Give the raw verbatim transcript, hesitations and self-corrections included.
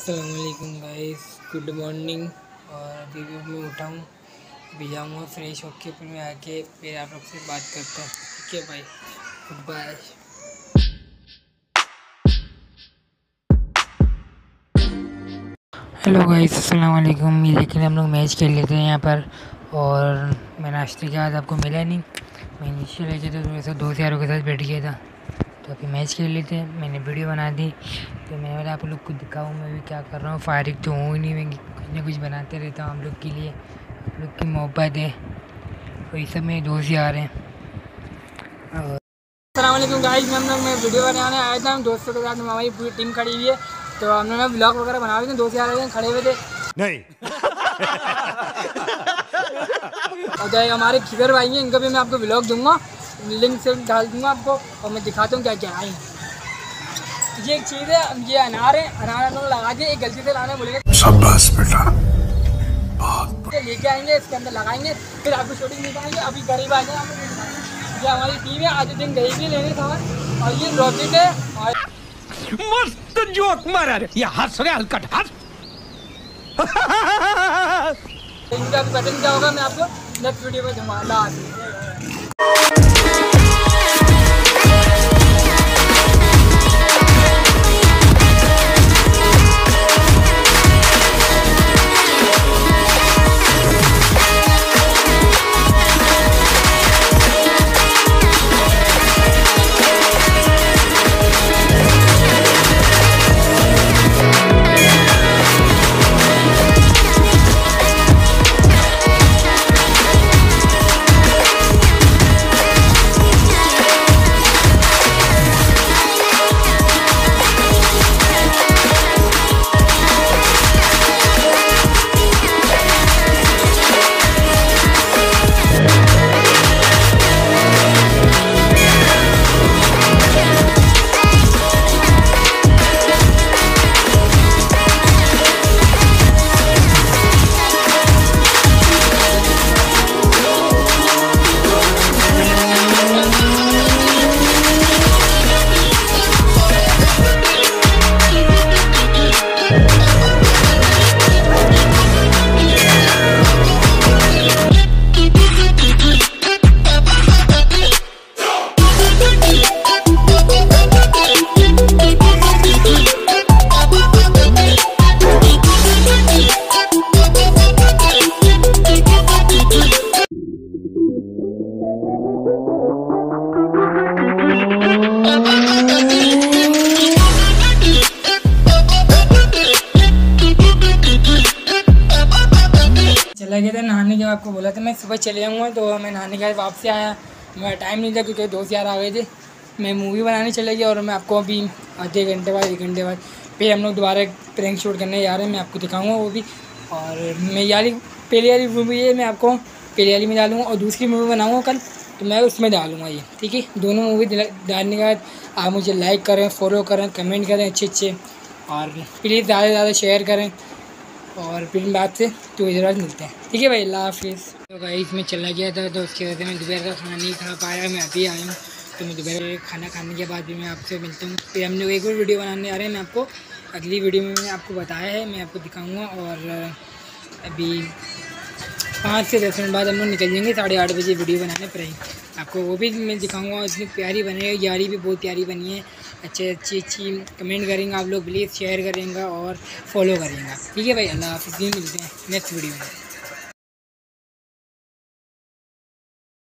अस्सलामुअलैकुम guys, good morning. और अभी भी मैं उठा हूँ, अभी जाऊँगा फ्रेश होके, फिर मैं आके फिर आप लोग से बात करता हूँ। ठीक है भाई, गुड बाय। हेलो गाइस, अस्सलामुअलैकुम। ये देखिए हम लोग मैच खेल लेते हैं यहाँ पर, और मैं नाश्ते के बाद आपको मिला नहीं। मैं नीचे ले गया था, थोड़ा सा दोस्त यारों के साथ बैठ गया था, तो अभी मैच खेल लेते हैं। मैंने वीडियो बना दी, तो मैं बोला आप लोग को दिखाऊँ मैं भी क्या कर रहा हूँ। फारिग तो हूँ ही नहीं, मैं कुछ ना कुछ बनाते रहता हूँ आप लोग के लिए, आप लोग की मोहब्बत है, और ये सब मेरे दोस्त यार हैं। अस्सलाम वालेकुम गाइस, मैं हम लोग मैं वीडियो बनाने आया था, हम दोस्तों के साथ हमारी पूरी टीम खड़ी हुई है, तो हम लोग ब्लॉग वगैरह बना रहे थे। दोस्त यार खड़े हुए थे नहीं और जो हमारे खिगर भाई हैं, इनका भी मैं आपको ब्लॉग दूंगा, लिंक से डाल दूंगा आपको, और मैं दिखाता हूँ क्या क्या है। ये एक चीज़ है, ये अनार है, अनार हम लोग लगा दिए, एक गलती से लाने बोलेंगे, शाबाश बेटा, लेके आएंगे, इसके अंदर लगाएंगे, फिर आपको शूटिंग दिखाएंगे। अभी गरीब आ जाए, ये हमारी टीम है, आज दिन गई भी लेने सामान, और ये रॉकेट है। और मस्त जोक मारा रे, ये हंस रहे हलकट हंस। इनका पैटर्न क्या होगा मैं आपको नेक्स्ट वीडियो में दूंगा। चला गया था नहाने के बाद, आपको बोला था मैं सुबह चले जाऊँगा, तो मैं नहाने के बाद वापस आया, मेरा टाइम नहीं था क्योंकि दोस्त यार आ गए थे। मैं मूवी बनाने चले गया, और मैं आपको अभी आधे घंटे बाद एक घंटे बाद फिर हम लोग दोबारा प्रैंक शूट करने जा रहे हैं, मैं आपको दिखाऊंगा वो भी। और मैं यारी पहली वाली मूवी है मैं आपको पहली वाली में डालूँगा, और दूसरी मूवी बनाऊँगा कल, तो मैं उसमें डालूँगा ये, ठीक है। दोनों मूवी डालने के बाद आप मुझे लाइक करें, फॉलो करें, कमेंट करें अच्छे अच्छे, और प्लीज़ ज़्यादा से ज़्यादा शेयर करें, और फिर बात से तो इधर मिलते हैं, ठीक है भाई, अल्लाह हाफिज़। तो भाई इसमें चला गया था, तो उसकी वजह से मैं दोपहर का खाना नहीं खा पाया, मैं अभी आया हूँ, तो मैं दोपहर खाना खाने के बाद भी मैं आपसे मिलता हूँ। फिर हम लोग एक और वीडियो बनाने आ रहे हैं, मैं आपको अगली वीडियो में मैं आपको बताया है, मैं आपको दिखाऊँगा। और अभी पाँच से दस मिनट बाद हम लोग निकल जाएंगे, साढ़े आठ बजे वीडियो बनाने पर ही आपको वो भी मैं दिखाऊँगा। इतनी प्यारी बनेगी, यारी भी बहुत प्यारी बनी है, अच्छे अच्छी अच्छी कमेंट करेंगे आप लोग, प्लीज़ शेयर करेंगे और फॉलो करेंगे, ठीक है भाई, अल्लाह हाफिज़। मिलते हैं नेक्स्ट वीडियो में।